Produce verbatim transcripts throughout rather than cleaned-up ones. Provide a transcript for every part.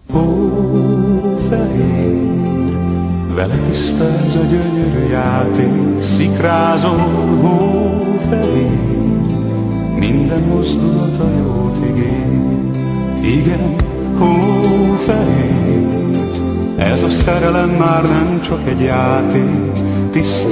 Hófehér, vele tiszta ez a gyönyörű játék, szikrázol, hófehér, minden mozdulata jót ígér. Igen, hófehér, ez a szerelem már nem csak egy játék, tiszta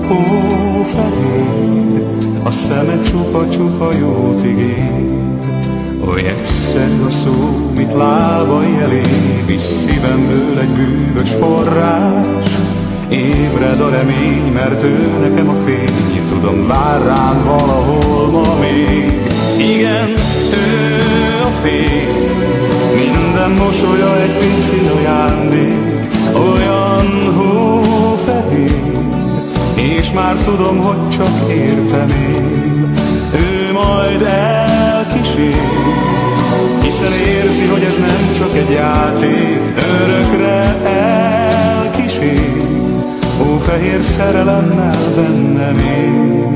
hófehér, a szeme csupa-csupa jót ígér. Oly egyszerű a szó, mit lábai elég, és szívemből egy bűvös forrás. Ébred a remény, mert ő nekem a fény, tudom, vár rám valahol ma még. Igen, ő a fény, minden mosolya egy pici ajándék, olyan hófehér, és már tudom, hogy csak értem él. Ő majd elkísér, hiszen érzi, hogy ez nem csak egy játék, örökre elkísér, hófehér szerelemmel bennem él.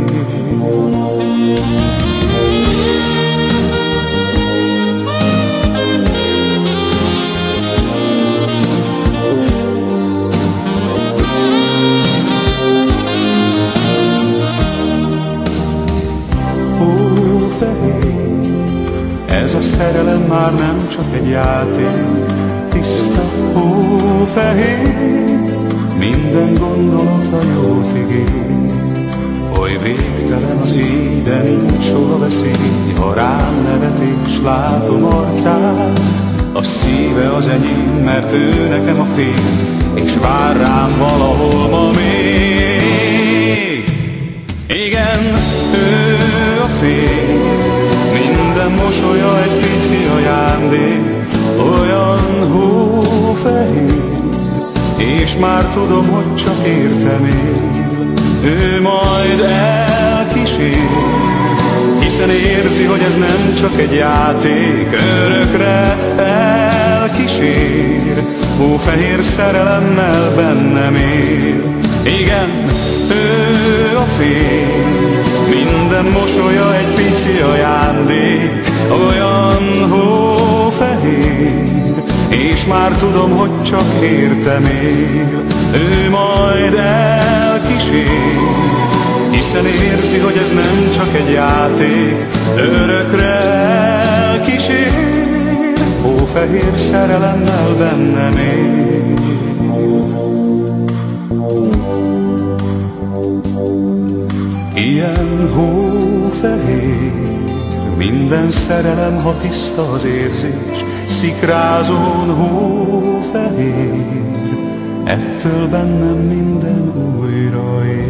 Ez a szerelem már nem csak egy játék, tiszta hófehér, minden gondolata jót ígér. Oly végtelen az éj, de nincs soha veszély, ha rám nevet és látom arcát. A szíve az enyém, mert ő nekem a fény, és vár rám valahol ma még. Igen, ő a fény, minden mosolya egy pici ajándék, olyan hófehér, és már tudom, hogy csak értem él. Ő majd elkísér, hiszen érzi, hogy ez nem csak egy játék, örökre elkísér, hófehér szerelemmel bennem él. Igen, ő a fény, minden mosolya egy pici ajándék, olyan hófehér, és már tudom, hogy csak értem él. Ő majd elkísér, hiszen érzi, hogy ez nem csak egy játék, örökre elkísér, hófehér szerelemmel bennem él. Ilyen hófehér, minden szerelem, ha tiszta az érzés, szikrázón hófehér, ettől bennem minden újra él.